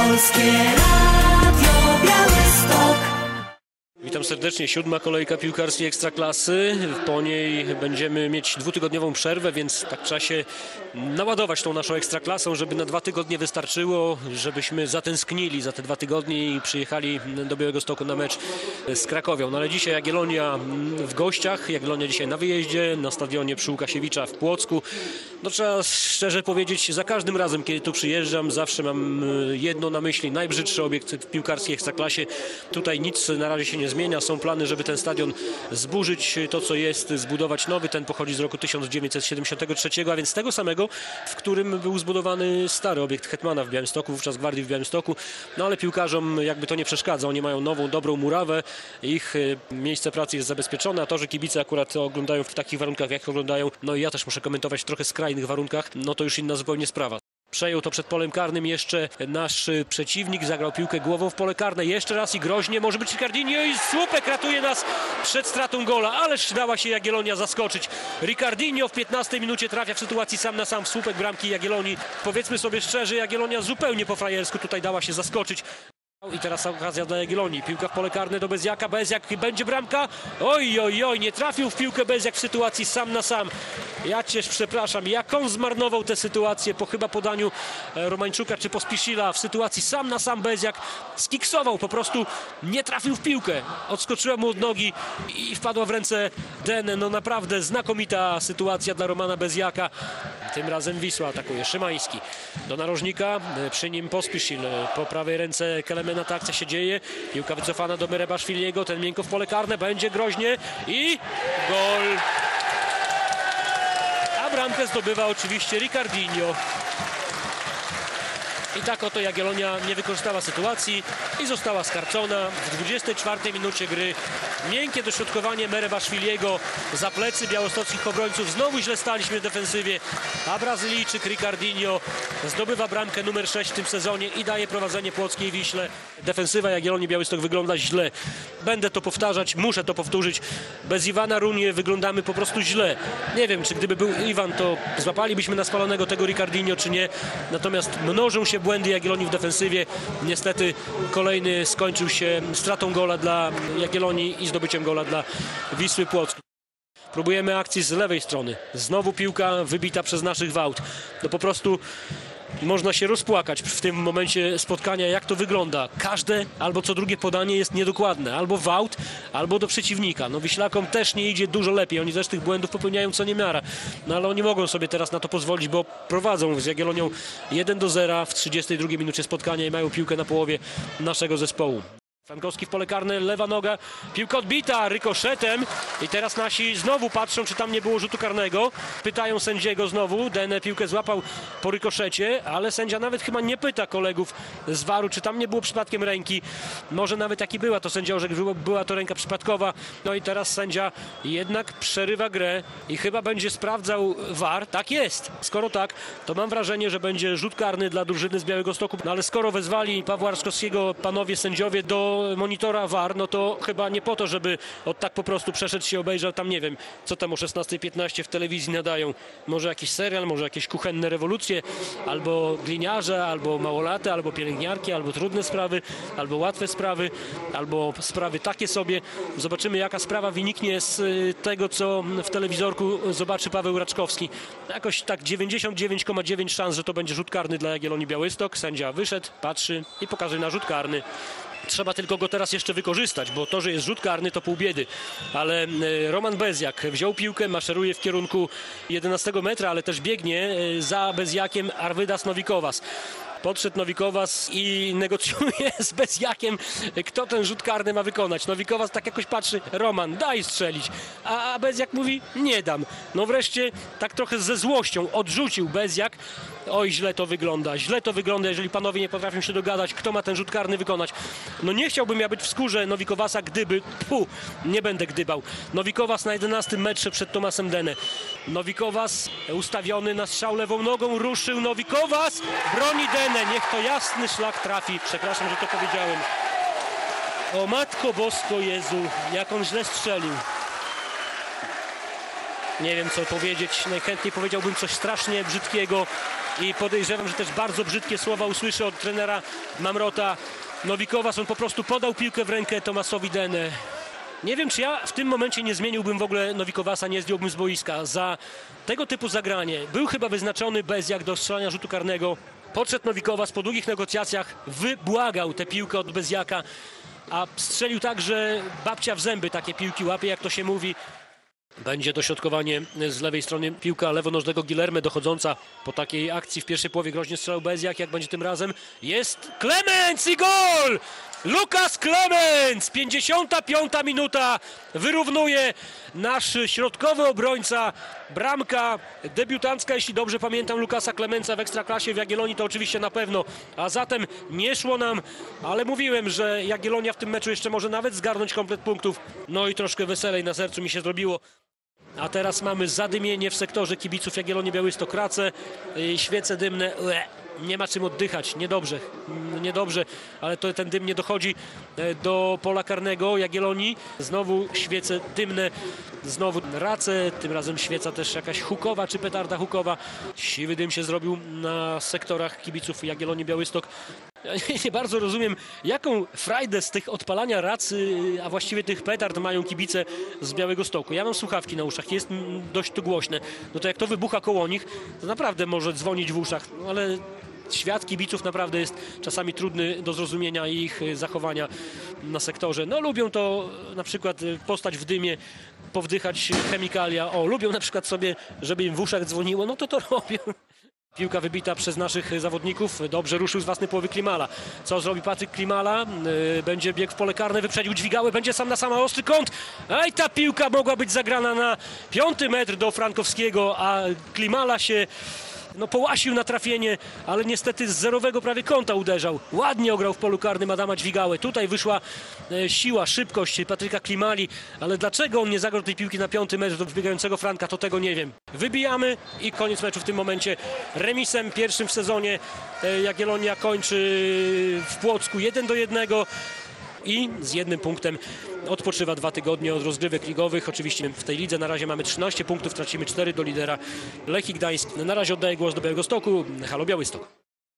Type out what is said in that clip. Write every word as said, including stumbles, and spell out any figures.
Polskie Radio Białystok. Witam serdecznie. Siódma kolejka piłkarskiej Ekstraklasy. Po niej będziemy mieć dwutygodniową przerwę, więc tak trzeba się naładować tą naszą Ekstraklasą, żeby na dwa tygodnie wystarczyło, żebyśmy zatęsknili za te dwa tygodnie i przyjechali do Białegostoku na mecz z Krakowią. No ale dzisiaj Jagiellonia w gościach, Jagiellonia dzisiaj na wyjeździe, na stadionie przy Łukasiewicza w Płocku. No trzeba szczerze powiedzieć, za każdym razem, kiedy tu przyjeżdżam, zawsze mam jedno na myśli, najbrzydszy obiekt w piłkarskiej Ekstraklasie. Tutaj nic na razie się nie zmienia. Są plany, żeby ten stadion zburzyć, to co jest, zbudować nowy. Ten pochodzi z roku tysiąc dziewięćset siedemdziesiątego trzeciego, a więc tego samego, w którym był zbudowany stary obiekt Hetmana w Białymstoku, wówczas Gwardii w Białymstoku. No ale piłkarzom jakby to nie przeszkadza. Oni mają nową, dobrą murawę. Ich miejsce pracy jest zabezpieczone, a to, że kibice akurat oglądają w takich warunkach, jak oglądają, no i ja też muszę komentować w trochę skrajnych warunkach, no to już inna zupełnie sprawa. Przejął to przed polem karnym jeszcze nasz przeciwnik, zagrał piłkę głową w pole karne, jeszcze raz i groźnie, może być Ricardinho i słupek ratuje nas przed stratą gola, ależ dała się Jagiellonia zaskoczyć. Ricardinho w piętnastej minucie trafia w sytuacji sam na sam w słupek bramki Jagiellonii. Powiedzmy sobie szczerze, Jagiellonia zupełnie po frajersku tutaj dała się zaskoczyć. I teraz okazja dla Jagiellonii. Piłka w pole karne do Bezjaka. Bezjak, będzie bramka. Oj, oj, oj, nie trafił w piłkę Bezjak w sytuacji sam na sam. Ja cię przepraszam, jak on zmarnował tę sytuację po chyba podaniu Romańczuka czy Pospiszila w sytuacji sam na sam Bezjak. Skiksował, po prostu nie trafił w piłkę. Odskoczyła mu od nogi i wpadła w ręce Dene. No naprawdę znakomita sytuacja dla Romana Bezjaka. Tym razem Wisła atakuje. Szymański do narożnika. Przy nim Pospiszil. Po prawej ręce Kelemena ta akcja się dzieje. Piłka wycofana do Merebaszwiliego. Ten miękko w pole karne. Będzie groźnie i gol. A bramkę zdobywa oczywiście Ricardinho. I tak oto Jagiellonia nie wykorzystała sytuacji i została skarcona w dwudziestej czwartej minucie gry. Miękkie dośrodkowanie Merebaszwiliego za plecy białostockich obrońców. Znowu źle staliśmy w defensywie, a Brazylijczyk Ricardinho zdobywa bramkę numer sześć w tym sezonie i daje prowadzenie Płockiej Wiśle. Defensywa Jagiellonii Białystok wygląda źle. Będę to powtarzać, muszę to powtórzyć. Bez Iwana Runie wyglądamy po prostu źle. Nie wiem, czy gdyby był Iwan, to złapalibyśmy na spalonego tego Ricardinho, czy nie. Natomiast mnożą się błędy Jagiellonii w defensywie. Niestety kolejny skończył się stratą gola dla Jagiellonii i zdobyciem gola dla Wisły Płock. Próbujemy akcji z lewej strony. Znowu piłka wybita przez naszych Wout. No po prostu można się rozpłakać w tym momencie spotkania, jak to wygląda. Każde albo co drugie podanie jest niedokładne. Albo Wout, albo do przeciwnika. No Wiślakom też nie idzie dużo lepiej. Oni też tych błędów popełniają co niemiara. No ale oni mogą sobie teraz na to pozwolić, bo prowadzą z Jagiellonią jeden do zera w trzydziestej drugiej minucie spotkania i mają piłkę na połowie naszego zespołu. Frankowski w pole karne, lewa noga, piłka odbita rykoszetem i teraz nasi znowu patrzą, czy tam nie było rzutu karnego. Pytają sędziego znowu, Dene piłkę złapał po rykoszecie, ale sędzia nawet chyba nie pyta kolegów z waru, czy tam nie było przypadkiem ręki. Może nawet jak i była, to sędzia orzekł, była to ręka przypadkowa. No i teraz sędzia jednak przerywa grę i chyba będzie sprawdzał war. Tak jest. Skoro tak, to mam wrażenie, że będzie rzut karny dla drużyny z Białegostoku. No ale skoro wezwali Pawła Arszkowskiego panowie sędziowie do monitora war, no to chyba nie po to, żeby od tak po prostu przeszedł się, obejrzał tam, nie wiem, co tam o szesnastej piętnaście w telewizji nadają. Może jakiś serial, może jakieś kuchenne rewolucje, albo gliniarze, albo małolaty, albo pielęgniarki, albo trudne sprawy, albo łatwe sprawy, albo sprawy takie sobie. Zobaczymy, jaka sprawa wyniknie z tego, co w telewizorku zobaczy Paweł Raczkowski. Jakoś tak dziewięćdziesiąt dziewięć przecinek dziewięć szans, że to będzie rzut karny dla Jagiellonii Białystok. Sędzia wyszedł, patrzy i pokazuje na rzut karny. Trzeba tylko go teraz jeszcze wykorzystać, bo to, że jest rzut karny, to pół biedy. Ale Roman Bezjak wziął piłkę, maszeruje w kierunku jedenastego metra, ale też biegnie za Bezjakiem Arvydas Novikowas. Podszedł Novikowas i negocjuje z Bezjakiem, kto ten rzut karny ma wykonać. Novikowas tak jakoś patrzy, Roman, daj strzelić. A Bezjak mówi, nie dam. No wreszcie tak trochę ze złością odrzucił Bezjak. Oj, źle to wygląda, źle to wygląda, jeżeli panowie nie potrafią się dogadać, kto ma ten rzut karny wykonać. No nie chciałbym ja być w skórze Novikowasa, gdyby, pu, nie będę gdybał. Novikowas na jedenastym metrze przed Tomasem Dene. Novikowas ustawiony na strzał lewą nogą, ruszył Novikowas, broni Dene. Niech to jasny szlak trafi. Przepraszam, że to powiedziałem. O Matko Bosko Jezu, jak on źle strzelił. Nie wiem, co powiedzieć. Najchętniej powiedziałbym coś strasznie brzydkiego. i podejrzewam, że też bardzo brzydkie słowa usłyszy od trenera Mamrota. Nowikowas, on po prostu podał piłkę w rękę Tomasowi Denę. Nie wiem, czy ja w tym momencie nie zmieniłbym w ogóle Nowikowasa, nie zdjąłbym z boiska. Za tego typu zagranie był chyba wyznaczony Bezjak do strzelania rzutu karnego. Podszedł Nowikowas, po długich negocjacjach wybłagał tę piłkę od Bezjaka, a strzelił tak, że babcia w zęby takie piłki łapie, jak to się mówi. Będzie dośrodkowanie z lewej strony, piłka lewonożnego Guilherme dochodząca po takiej akcji w pierwszej połowie groźnie strzelał Bezjak, jak będzie tym razem. Jest Clemens i gol! Lukas Clemens! pięćdziesiąta piąta minuta, wyrównuje nasz środkowy obrońca. Bramka debiutancka, jeśli dobrze pamiętam, Lukasa Clemensa w Ekstraklasie w Jagiellonii, to oczywiście na pewno. A zatem nie szło nam, ale mówiłem, że Jagiellonia w tym meczu jeszcze może nawet zgarnąć komplet punktów. No i troszkę weselej na sercu mi się zrobiło. A teraz mamy zadymienie w sektorze kibiców Jagiellonii Białystok. Race, yy, świece dymne. Ue, nie ma czym oddychać, niedobrze, niedobrze, ale to, ten dym nie dochodzi yy, do pola karnego Jagiellonii. Znowu świece dymne, znowu race, tym razem świeca też jakaś hukowa czy petarda hukowa. Siwy dym się zrobił na sektorach kibiców Jagiellonii Białystok. Ja nie, nie bardzo rozumiem, jaką frajdę z tych odpalania racy, a właściwie tych petard mają kibice z Białegostoku. Ja mam słuchawki na uszach, jest dość tu głośne. No to jak to wybucha koło nich, to naprawdę może dzwonić w uszach. No ale świat kibiców naprawdę jest czasami trudny do zrozumienia i ich zachowania na sektorze. No lubią to na przykład postać w dymie, powdychać chemikalia. O, lubią na przykład sobie, żeby im w uszach dzwoniło, no to to robią. Piłka wybita przez naszych zawodników. Dobrze ruszył z własnej połowy Klimala. Co zrobi Patryk Klimala? Yy, będzie biegł w pole karne, wyprzedził Dźwigałę, będzie sam na sam, ostry kąt. Ej, ta piłka mogła być zagrana na piąty metr do Frankowskiego, a Klimala się no, połasił na trafienie, ale niestety z zerowego prawie kąta uderzał. Ładnie ograł w polu karnym Adama Dźwigałę. Tutaj wyszła e, siła, szybkość Patryka Klimali, ale dlaczego on nie zagrał tej piłki na piąty metr do wbiegającego Franka, to tego nie wiem. Wybijamy i koniec meczu w tym momencie. Remisem pierwszym w sezonie e, Jagiellonia kończy w Płocku jeden do jednego. I z jednym punktem odpoczywa dwa tygodnie od rozgrywek ligowych. Oczywiście w tej lidze na razie mamy trzynaście punktów, tracimy cztery do lidera Lechii Gdańsk. Na razie oddaję głos do Białegostoku. Halo Białystok.